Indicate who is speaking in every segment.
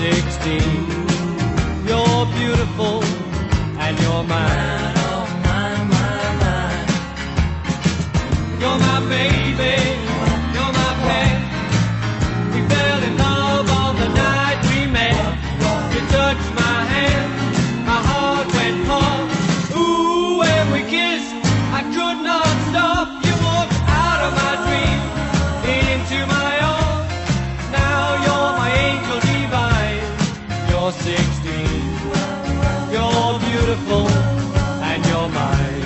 Speaker 1: 16. You're beautiful and you're mine. Oh, mine, mine, mine. You're my baby, you're my pet. We fell in love on the night we met. You touched my hand, my heart went pump. Ooh, when we kissed, I could not stop. You walked out of my dreams, into my arms. Now you're my angel divine. You're 16. You're beautiful and you're mine.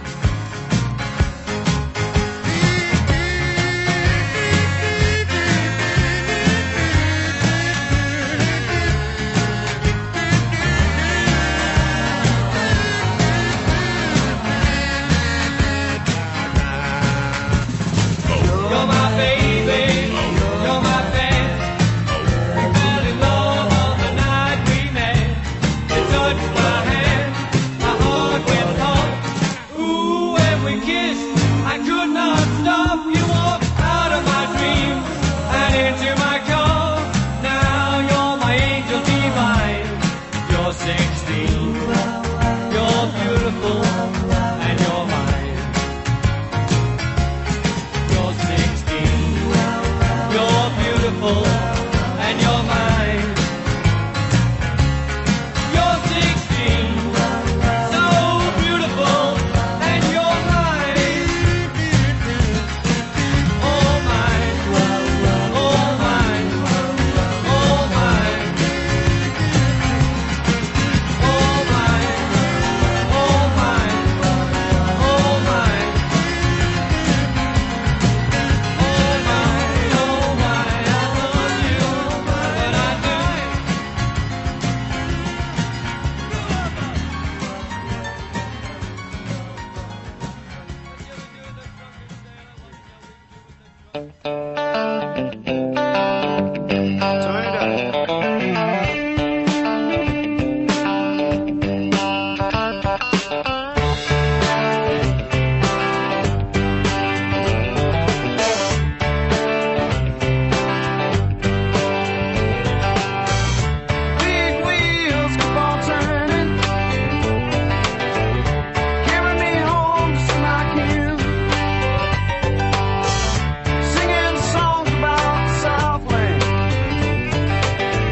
Speaker 1: You're my baby, you're my best. We fell in love on the night we met. You touched my hand, my heart went pump. Ooh, when we kissed, I could not stop. You walked out of my dreams and into my car. Now you're my angel divine. You're 16. You're beautiful and you're mine. You're 16. You're beautiful and you're mine. You're 16. So beautiful and you're mine. Oh mine. Oh mine. Oh mine. Oh mine. Oh mine. Oh mine. Oh mine. Oh mine. I love you, and I do.
Speaker 2: Big wheels keep on turning, carrying me home to see my kin, singing songs about the Southland.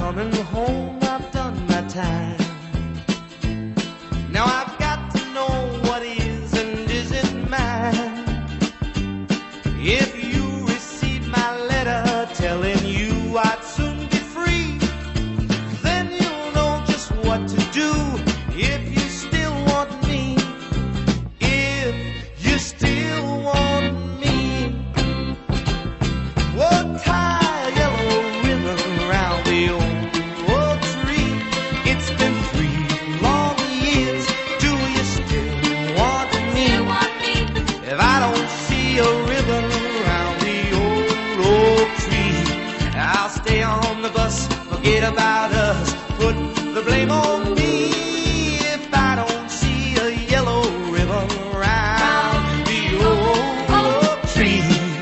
Speaker 1: coming home, I've done my time. Now I've got to know what is and isn't mine. If you receive my letter telling you I'd soon be free, then you'll know just what to do. If you still want me, if you still want me, oh, tie a yellow ribbon around the old tree. It's been 3 long years. Do you still want me? If I don't see a ribbon around the old tree, I'll stay on the bus, forget about us, put the blame on me. If I don't see a yellow ribbon around the old tree.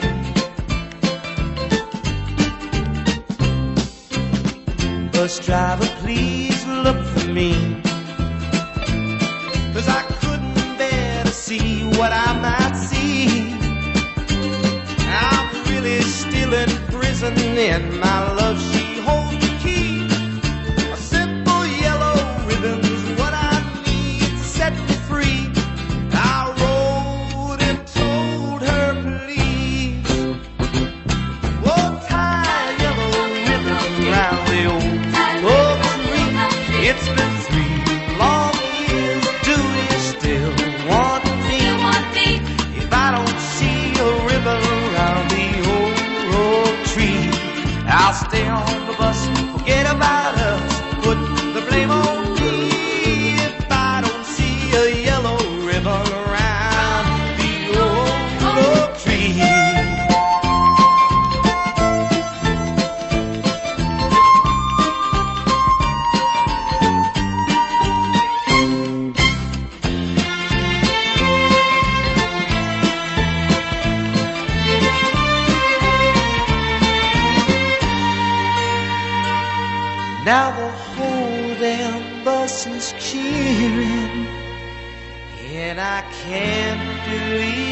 Speaker 1: Bus driver, please look for me, 'cause I couldn't bear to see what I might see. I'm really still in prison, and my love, she holds the key. A simple yellow ribbon's what I need to set me free. I wrote and told her, please, oh, tie a yellow ribbon around the old tree. It's been 3 long years. Do you still want me? If I don't see a ribbon around the old tree, I'll stay on the bus, forget about us, put the blame on me. If I don't see a yellow ribbon around the old tree. Now the whole damn bus is cheering, and I can't believe